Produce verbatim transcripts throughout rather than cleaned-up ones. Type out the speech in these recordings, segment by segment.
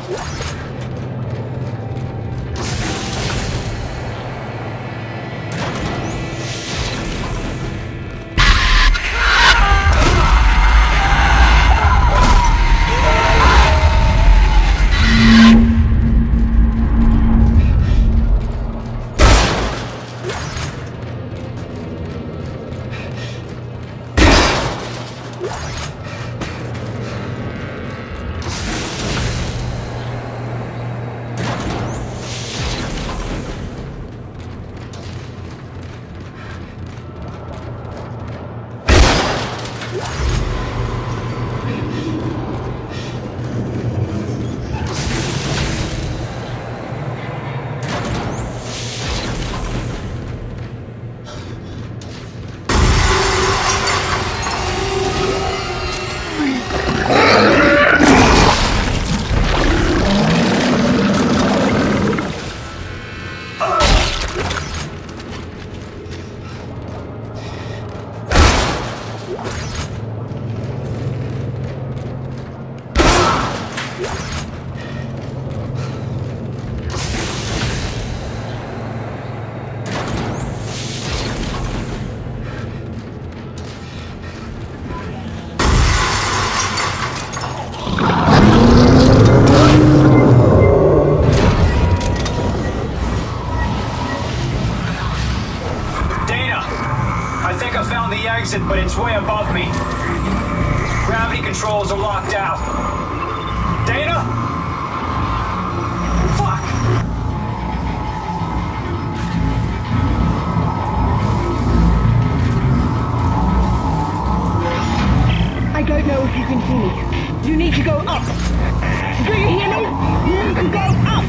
But it's way above me. Gravity controls are locked out. Data? Fuck! I don't know if you can hear me. You need to go up. Do you hear me? You need to go up!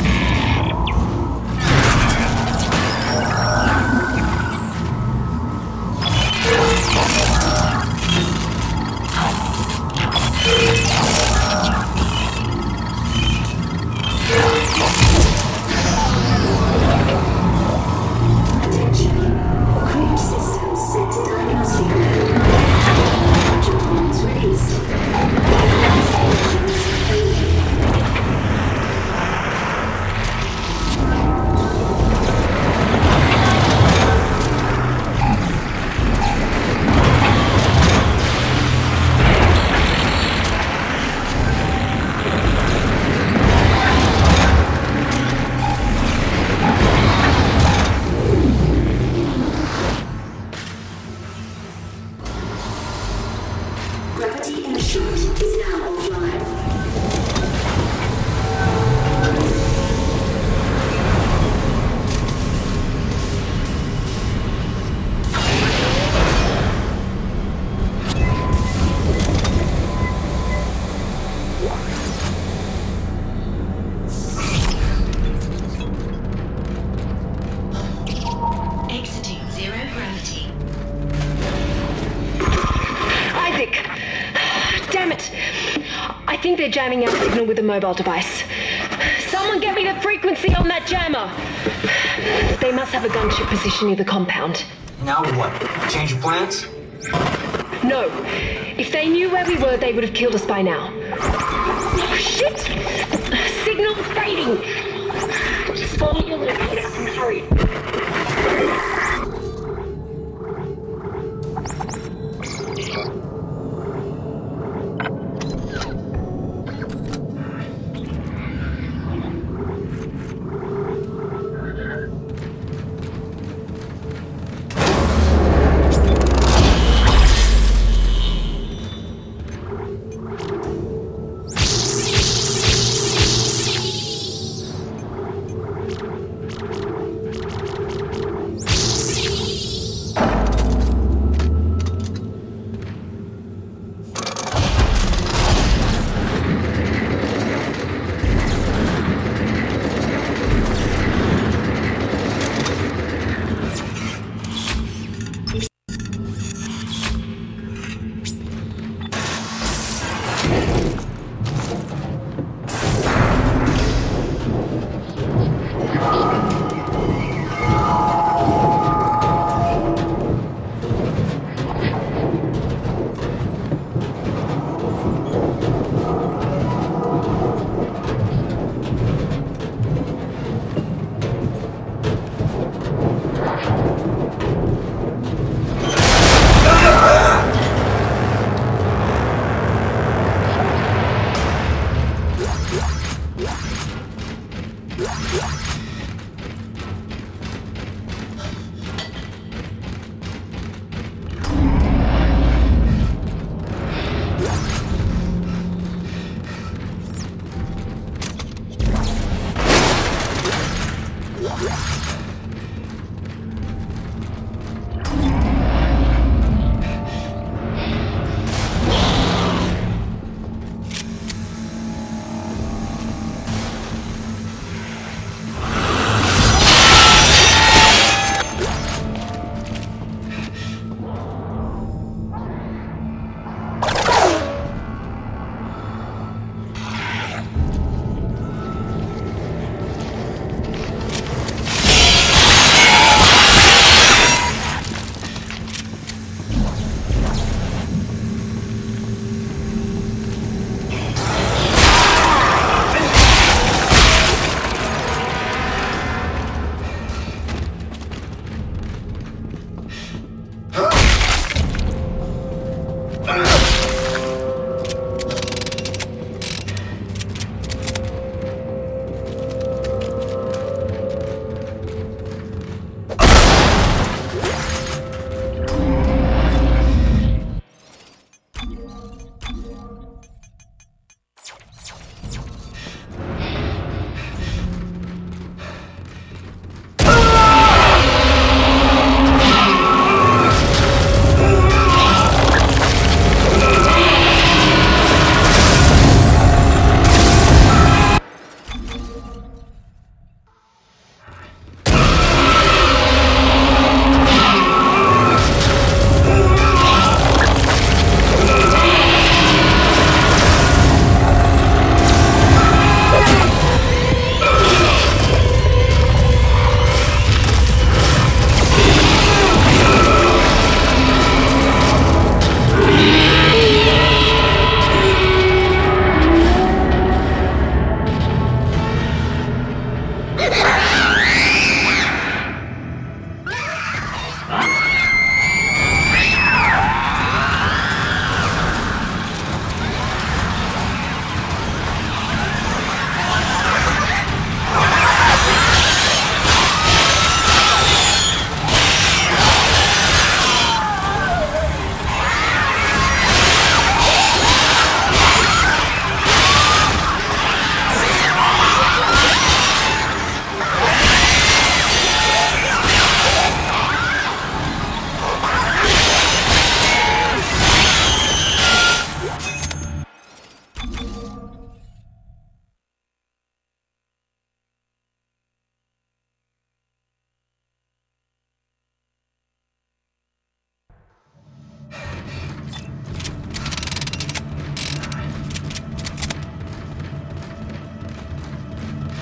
They're jamming our signal with a mobile device. Someone get me the frequency on that jammer! They must have a gunship position near the compound. Now what? Change your plans? No. If they knew where we were, they would have killed us by now. Oh, shit! Signal fading! Just follow your locator and hurry.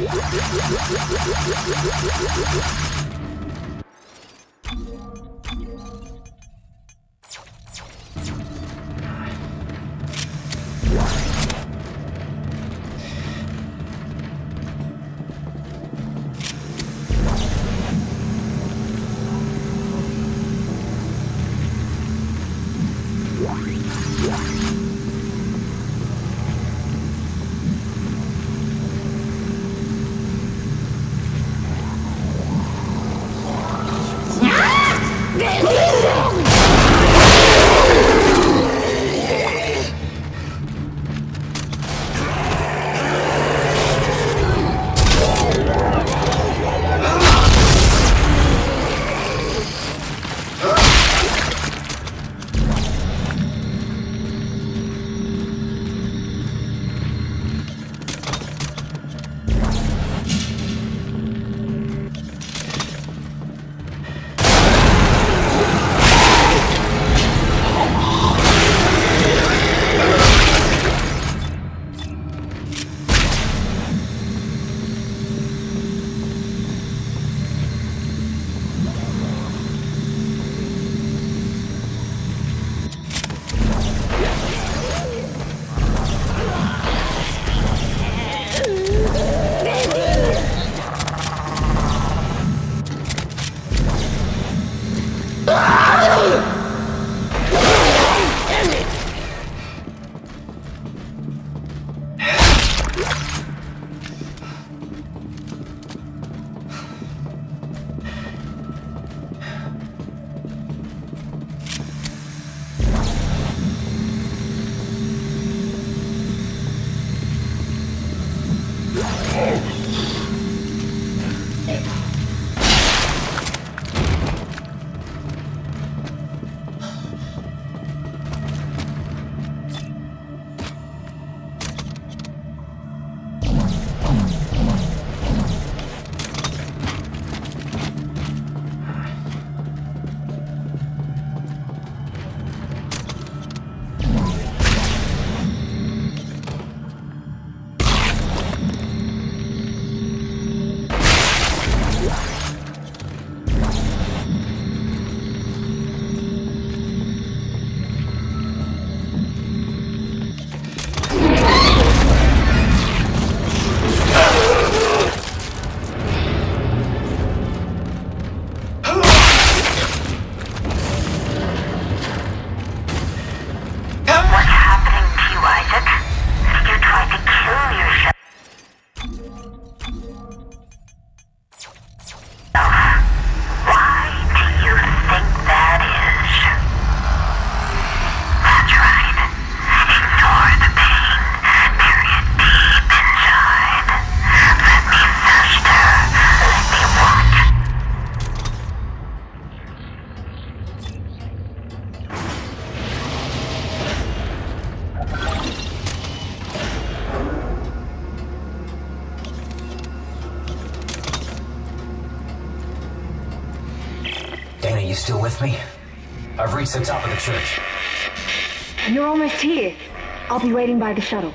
You still with me? I've reached the top of the church. You're almost here. I'll be waiting by the shuttle.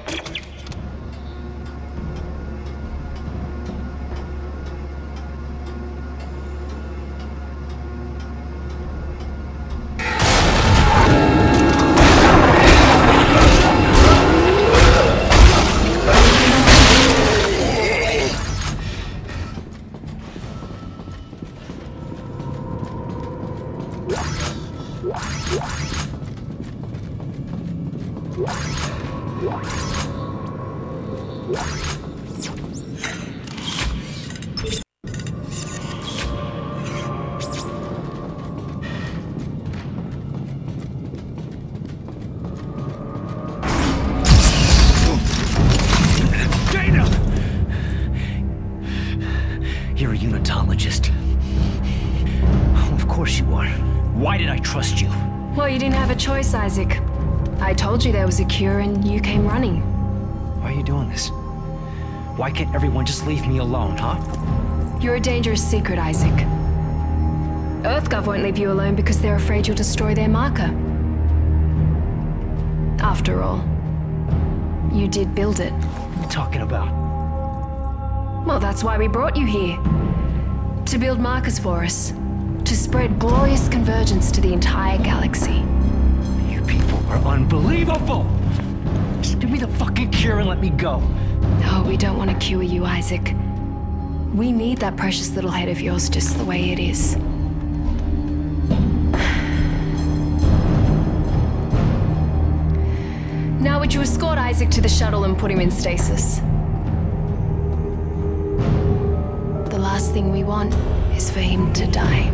You're a unitologist. Of course you are. Why did I trust you? Well, you didn't have a choice, Isaac. I told you there was a cure and you came running. Why are you doing this? Why can't everyone just leave me alone, huh? You're a dangerous secret, Isaac. EarthGov won't leave you alone because they're afraid you'll destroy their marker. After all, you did build it. What are you talking about? Well, that's why we brought you here. To build markers for us. To spread glorious convergence to the entire galaxy. You people are unbelievable! Just give me the fucking cure and let me go. Oh, we don't want to cure you, Isaac. We need that precious little head of yours just the way it is. Now would you escort Isaac to the shuttle and put him in stasis? The last thing we want is for him to die.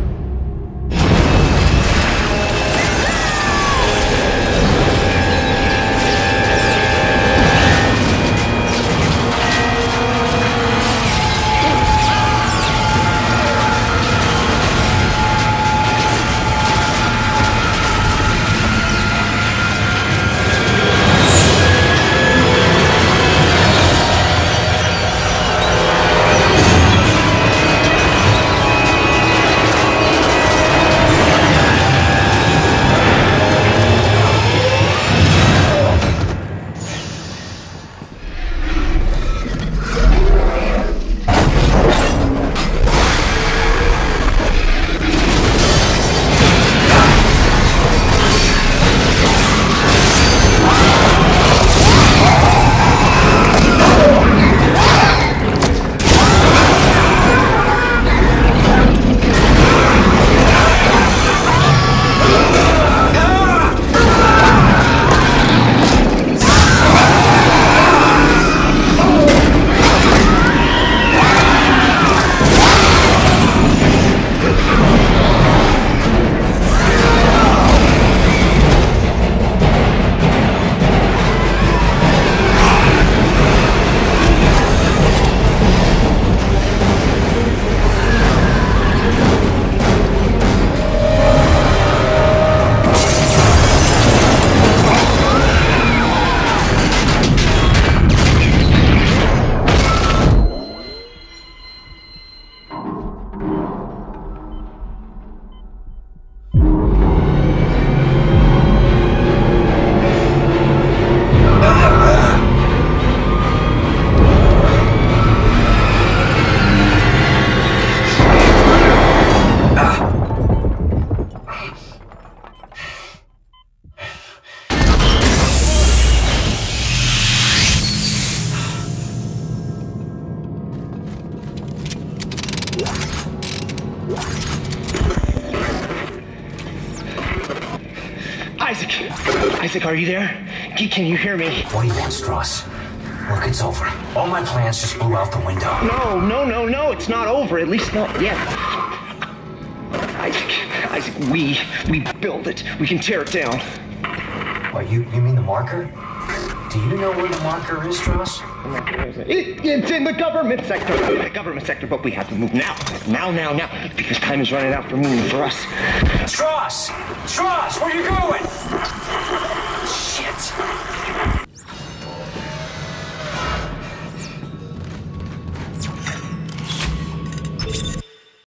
Isaac! Isaac, are you there? Can you hear me? What do you want, Strauss? Look, it's over. All my plans just blew out the window. No, no, no, no, it's not over. At least not yet. Isaac, Isaac, we, we build it. We can tear it down. What, you, you mean the marker? Do you know where the marker is, Strauss? It, it's in the government sector. The government sector, but we have to move now. Now, now, now. Because time is running out for moving for us. Strauss! Strauss, where you going? Shit.